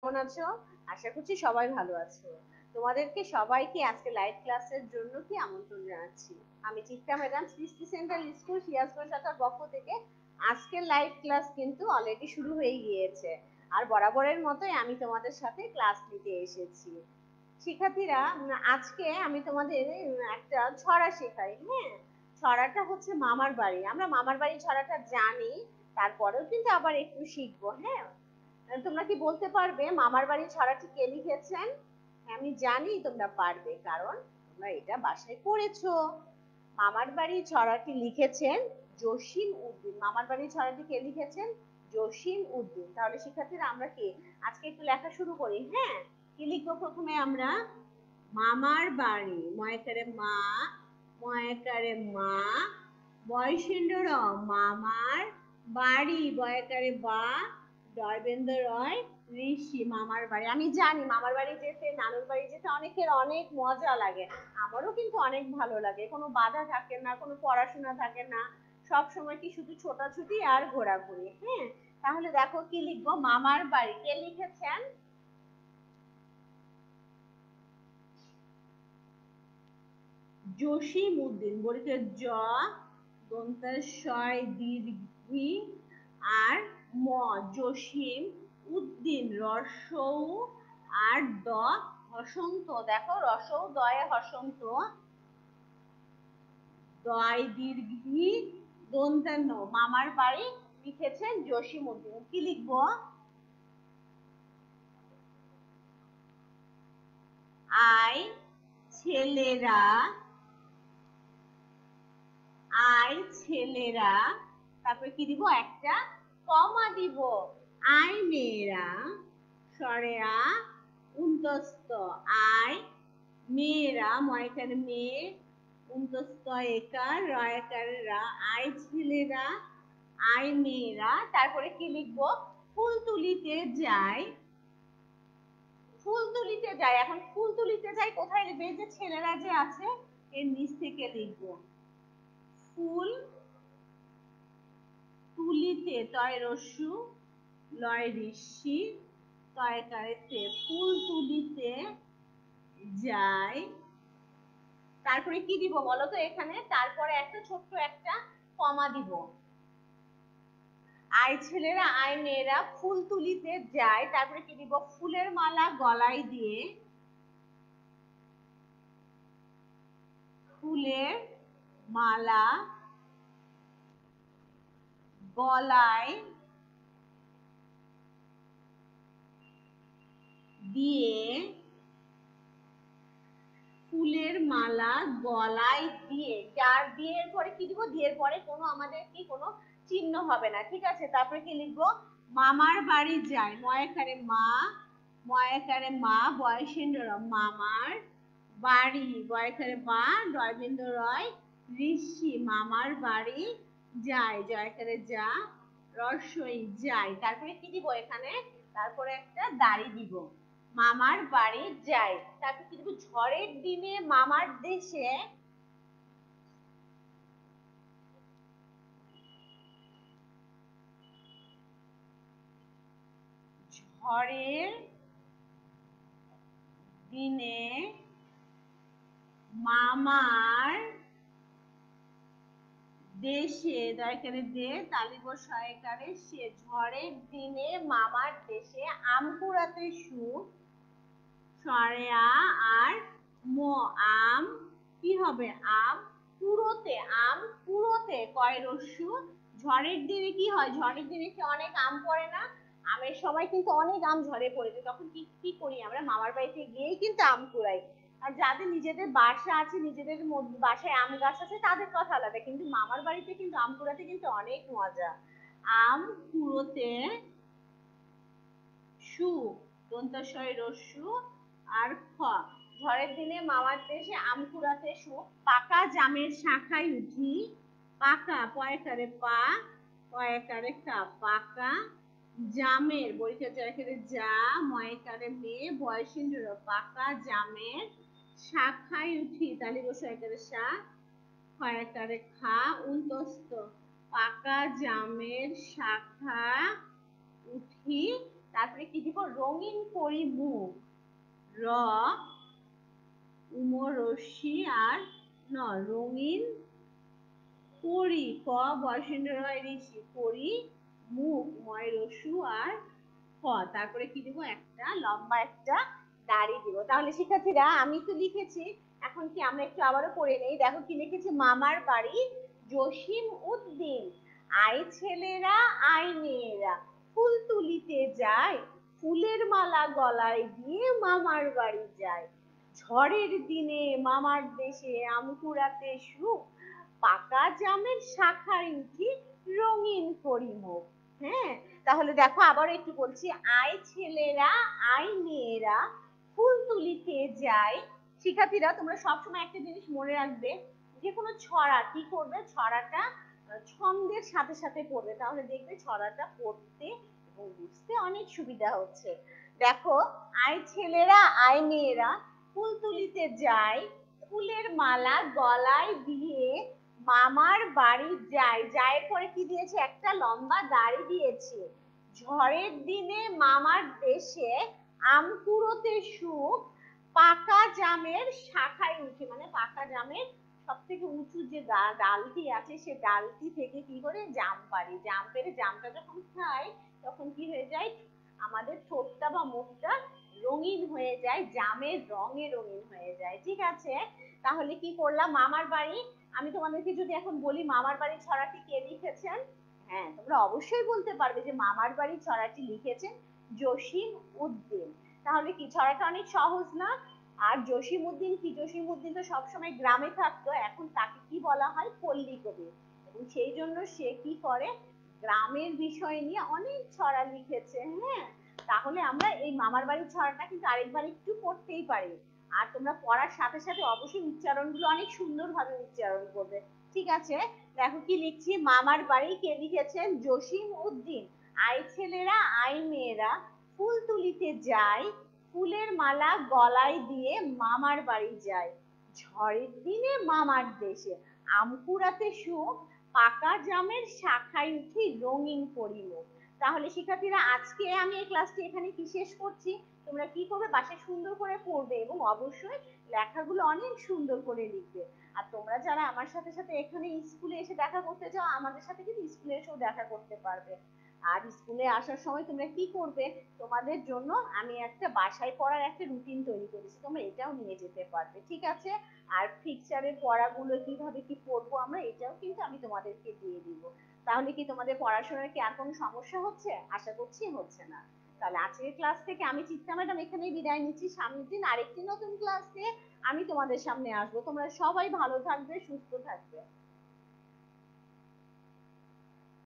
কেমন আছো? আশা করছি সবাই ভালো আছো। তোমাদেরকে সবাইকে আজকে লাইভ ক্লাসের জন্য কি আমন্ত্রণ জানাচ্ছি। আমি Chitra madam Srishti central school Sirajganj শাখার পক্ষ থেকে আজকের লাইভ ক্লাস কিন্তু অলরেডি শুরু হয়ে গিয়েছে। আর বরাবরের মতোই আমি তোমাদের সাথে ক্লাস নিতে এসেছি। শিক্ষার্থীরা, আজকে আমি তোমাদের একটা ছড়া শেখাই। হ্যাঁ, ছড়াটা হচ্ছে মামার বাড়ি। আমরা মামার বাড়ি ছড়াটা জানি, তারপরেও কিন্তু আবার একটু শিখবো। হ্যাঁ, তোমরা কি বলতে পারবে মামার বাড়ি ছড়াটি কে লিখেছেন? আমি জানি তোমরা পারবে, কারণ তোমরা এটা বাসায় পড়েছো। মামার বাড়ি ছড়াটি লিখেছেন জসিম উদ্দিন। মামার বাড়ি ছড়াটি কে লিখেছেন? জসিম উদ্দিন। তাহলে শিক্ষার্থীরা, আমরা কি আজকে একটু লেখা শুরু করি? হ্যাঁ, কি লিখবো প্রথমে আমরা? মামার বাড়ি, ময়কারে মা, ময়কারে মা, বয়সেন্দ্র র, মামার বাড়ি, বয়কারে বা, দয়বেন্দ্র রয়, ঋষি, মামার বাড়ি। আমি জানি মামার বাড়ি যেতে, নানুর বাড়ি যেতে অনেকের অনেক মজা লাগে। আমারও কিন্তু অনেক ভালো লাগে। কোনো বাধা থাকে না, কোনো পড়াশোনা থাকে না, সব সময় কি শুধু ছোটাছুটি আর ঘোরাঘুরি। হ্যাঁ, তাহলে দেখো কি লিখবো? মামার বাড়ি কে লিখেছেন? জসিম উদ্দিন। বলিতে জ, দন্তের শয় দীর্ঘি আর ম, জসিম উদ্দিন, রসৌ আর দ হসন্ত। দেখো, রসৌ দয়ে হসন্ত, দয় দীর্ঘি দন্তের ন, মামার বাড়ি লিখেছেন জসিম উদ্দিন। কি লিখবো? আই ছেলেরা, আই ছেলেরা, তারপরে কি দিব? একটা কমা দিব। আই মেয়েরা, সরেয়া উন্তস্ত, আই মেয়েরা, ময়কার মেয়ে, উন্তস্ত একার, রয়কার রা, আই ছেলেরা, আই মেয়েরা। তারপরে কি লিখবো? ফুল তুলিতে যাই, ফুল তুলিতে যাই। এখন ফুল তুলিতে যাই কোথায় লিখবে? যে ছেলেরা যে আছে এর নিচ থেকে লিখবো ফুল তুলিতে, তয় রস্যু, লয় ঋষি, তয় কারেতে, ফুল তুলিতে যাই। তারপরে কি দিব বলো তো এখানে? তারপরে একটা ছোট্ট একটা কমা দিব। আই ছেলেরা, আই মেয়েরা ফুল তুলিতে যায়। তারপরে কি দিব? ফুলের মালা গলায় দিয়ে, ফুলের মালা গলায় দিয়ে, ফুলের মালা গলায় দিয়ে। যার দিয়ে এর পরে কি দিব? দিয়ে পরে কোনো আমাদের কি কোনো চিহ্ন হবে না, ঠিক আছে? তারপরে কি লিখবো? মামার বাড়ি যায়, ময়কারে মা, ময়কারে মা, বয়সেন্দ্র র, মামার বাড়ি, বয়কারে বা, ডয়বেন্দ্র রয়, ঋষি, মামার বাড়ি যায়, জয়কারে যা, রসই যায়। তারপরে কি দিব এখানে? তারপরে একটা দাড়ি দিব। মামার বাড়ি যাই। তারপর কি দিব? ঝড়ের দিনে মামার দেশে, ঝড়ের দিনে মামার দেশে, দয়কারে দে, তালিব সয়কারে সে, ঝড়ের দিনে মামার দেশে আম কুড়াতে সুখ, সরেয়া আর ম, আম কি হবে? আম কুড়োতে, আম কুড়োতে, কয় রস্যু। ঝড়ের দিনে কি হয়? ঝড়ের দিনে কি অনেক আম পড়ে না? আমের সময় কিন্তু অনেক আম ঝরে পড়েছে, তখন কি কি করি আমরা? মামার বাড়িতে গিয়েই কিন্তু আম কুড়াই। আর যাদের নিজেদের বাসা আছে, নিজেদের বাসায় আম গাছ আছে, তাদের কথা আলাদা, কিন্তু মামার বাড়িতে কিন্তু আম কুড়াতে কিন্তু অনেক মজা। আম কুড়োতে সু, দন্তস্বয় রস্যু আর খ, ঝড়ের দিনে মামার দেশে আম কুড়াতে সুখ, পাকা জামের শাখায় উঠি, পাকা, পয়কারে পা, পয়কারে কা, পাকা জামের, বইটা জায়গায় যা, ময়কারে মেয়ে, বয়সেন্দ্র, পাকা জামের শাখায় উঠি, তালি বসয়কারে সা, খয়কারে খা, উন্তস্ত, পাকা জামের শাখা উঠি। তারপরে কি দিব, রঙিন করি মুখ, র উমরস্যি আর ন, রঙিন করি, ক বয়সেন্দ্র ঋষি, করি মুখ, ময় রসু আর ক, তারপরে কি দিব, একটা লম্বা একটা দাড়ি দিব। তাহলে শিক্ষার্থীরা আমি তো লিখেছি, এখন কি আমরা একটু আবারও পড়ে নেই। দেখো কি লিখেছি, মামার বাড়ি জসিম উদ্দিন, আয় ছেলেরা আয় মেয়েরা, ফুল তুলিতে যায়, ফুলের মালা গলায় দিয়ে মামার বাড়ি যায়, ঝড়ের দিনে মামার দেশে আম কুড়াতে সুখ, পাকা জামের শাখায় উঠি রঙিন করি মুখ। হ্যাঁ, তাহলে দেখো আবার একটু বলছি, আয় ছেলেরা আয় মেয়েরা, ফুল তুলিতে যায়। শিক্ষার্থীরা তোমরা সবসময় একটা জিনিস মনে রাখবে, যে কোনো ছড়া কি করবে, ছড়াটা ছন্দের সাথে সাথে পড়বে, তাহলে দেখবে ছড়াটা পড়তে এবং বুঝতে অনেক সুবিধা হচ্ছে। দেখো, আয় ছেলেরা আয় মেয়েরা, ফুল তুলিতে যায়, ফুলের মালা গলায় দিয়ে মামার বাড়ি যায়, যায় পরে কি দিয়েছে, একটা লম্বা দাড়ি দিয়েছে, ঝড়ের দিনে মামার দেশে আম কুড়োতে সুখ, পাকা জামের শাখায় উঠে, মানে পাকা জামের সব থেকে উঁচু যে ডালটি আছে সে ডালটি থেকে কি করে জাম পারি, জাম পেরে জামটা যখন খাই তখন কি হয়ে যায়, আমাদের ঠোঁটটা বা মুখটা রঙিন হয়ে যায়, জামের রঙে রঙিন হয়ে যায়। ঠিক আছে, তাহলে কি করলাম, মামার বাড়ি, আমি তোমাদেরকে যদি এখন বলি মামার বাড়ি ছড়াটি কে লিখেছেন, হ্যাঁ তোমরা অবশ্যই বলতে পারবে যে মামার বাড়ি ছড়াটি লিখেছেন জসিম উদ্দিন। তাহলে কি ছড়াটা অনেক সহজ না? আর জসিম উদ্দিন কি, জসিম উদ্দিন তো সবসময় গ্রামে থাকতো, এখন তাকে কি বলা হয়, পল্লী কবি, এবং সেই জন্য সে কি করে, গ্রামের বিষয় নিয়ে অনেক ছড়া লিখেছে। হ্যাঁ, তাহলে আমরা এই মামার বাড়ির ছড়াটা কিন্তু আরেকবার একটু পড়তেই পারি, আর তোমরা পড়ার সাথে সাথে অবশ্যই উচ্চারণগুলো অনেক সুন্দরভাবে উচ্চারণ করবে। ঠিক আছে, দেখো কি লিখছি, মামার বাড়ি কে লিখেছেন, জসিম উদ্দিন, আয় ছেলেরা আয় মেয়েরা, ফুল তুলিতে যায়, ফুলের মালা গলায় দিয়ে মামার বাড়ি যায়, ঝড়ের দিনে মামার দেশে আম কুড়াতে সুখ, পাকা জামের শাখায় উঠি রঙিন করি মুখ। তাহলে শিক্ষার্থীরা আজকে আমি এই ক্লাসটি এখানে কি শেষ করছি, তোমরা কি করবে, বাসায় সুন্দর করে পড়বে এবং অবশ্যই লেখাগুলো অনেক সুন্দর করে লিখবে। আর তোমরা যারা আমার সাথে সাথে এখানে স্কুলে এসে দেখা করতে চাও, আমাদের সাথে কিন্তু স্কুলে এসেও দেখা করতে পারবে। আর স্কুলে আসার সময় তোমরা কি করবে, তোমাদের জন্য আমি একটা বাসায় পড়ার একটা রুটিন তৈরি করেছি, তোমরা এটাও নিয়ে যেতে পারবে। ঠিক আছে, আর ফিকচারের পড়াগুলো কিভাবে কি পড়বো আমরা, এটাও কিন্তু আমি তোমাদেরকে দিয়ে দিব। তাহলে কি তোমাদের পড়াশোনার কি আর কোনো সমস্যা হচ্ছে? আশা করছি হচ্ছে না। তাহলে আজকের ক্লাস থেকে আমি চিত্রা ম্যাডাম এখানেই বিদায় নিচ্ছি, সামনের দিন আরেকটি নতুন ক্লাস দিয়ে আমি তোমাদের সামনে আসবো। তোমরা সবাই ভালো থাকবে, সুস্থ থাকবে।